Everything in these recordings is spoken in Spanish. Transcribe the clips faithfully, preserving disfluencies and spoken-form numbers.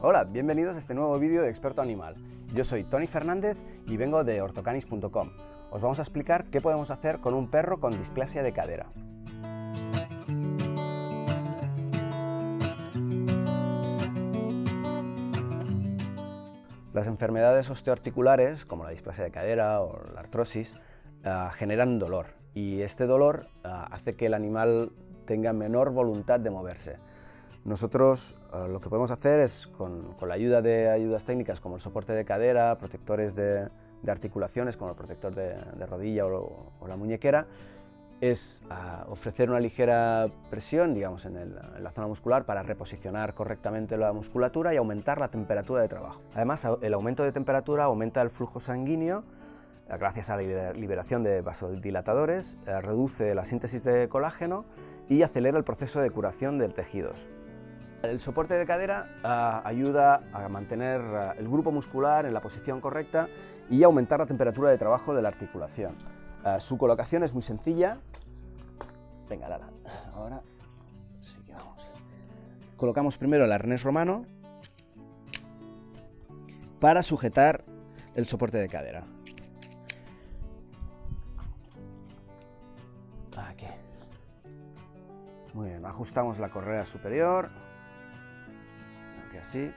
Hola, bienvenidos a este nuevo vídeo de Experto Animal. Yo soy Tony Fernández y vengo de ortocanis punto com. Os vamos a explicar qué podemos hacer con un perro con displasia de cadera. Las enfermedades osteoarticulares, como la displasia de cadera o la artrosis, uh, generan dolor, y este dolor uh, hace que el animal tenga menor voluntad de moverse. Nosotros uh, lo que podemos hacer es, con, con la ayuda de ayudas técnicas como el soporte de cadera, protectores de, de articulaciones como el protector de, de rodilla o, o la muñequera, es uh, ofrecer una ligera presión, digamos, en, el, en la zona muscular para reposicionar correctamente la musculatura y aumentar la temperatura de trabajo. Además, el aumento de temperatura aumenta el flujo sanguíneo uh, gracias a la liberación de vasodilatadores, uh, reduce la síntesis de colágeno y acelera el proceso de curación de tejidos. El soporte de cadera uh, ayuda a mantener uh, el grupo muscular en la posición correcta y aumentar la temperatura de trabajo de la articulación. Uh, su colocación es muy sencilla. Venga, Lara, ahora sí que vamos. Colocamos primero el arnés romano para sujetar el soporte de cadera. Aquí. Muy bien, ajustamos la correa superior. Aquí así.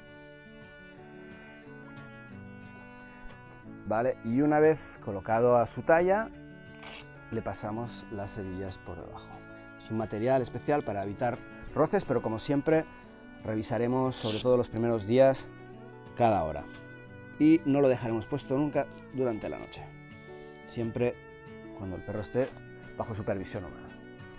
Vale, y una vez colocado a su talla, le pasamos las hebillas por debajo. Es un material especial para evitar roces, pero como siempre revisaremos sobre todo los primeros días cada hora. Y no lo dejaremos puesto nunca durante la noche. Siempre cuando el perro esté bajo supervisión humana.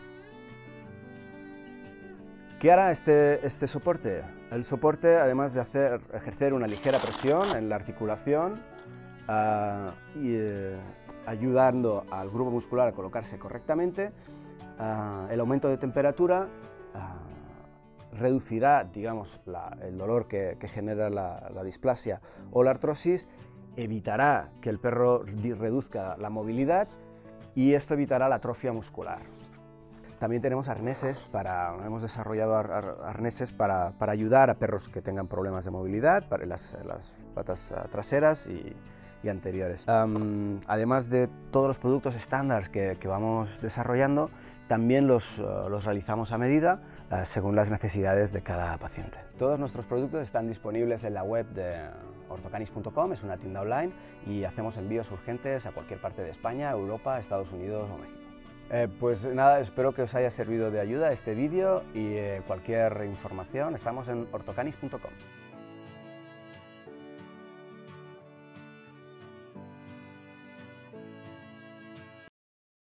¿Qué hará este, este soporte? El soporte, además de hacer, ejercer una ligera presión en la articulación, Uh, y, eh, ayudando al grupo muscular a colocarse correctamente, uh, el aumento de temperatura uh, reducirá, digamos, la, el dolor que, que genera la, la displasia o la artrosis, evitará que el perro reduzca la movilidad y esto evitará la atrofia muscular. También tenemos arneses para, hemos desarrollado ar, ar, arneses para, para ayudar a perros que tengan problemas de movilidad, para las, las patas uh, traseras y y anteriores. Um, además de todos los productos estándar que, que vamos desarrollando, también los, uh, los realizamos a medida uh, según las necesidades de cada paciente. Todos nuestros productos están disponibles en la web de ortocanis punto com, es una tienda online y hacemos envíos urgentes a cualquier parte de España, Europa, Estados Unidos o México. Eh, pues nada, espero que os haya servido de ayuda este vídeo y eh, cualquier información estamos en ortocanis punto com.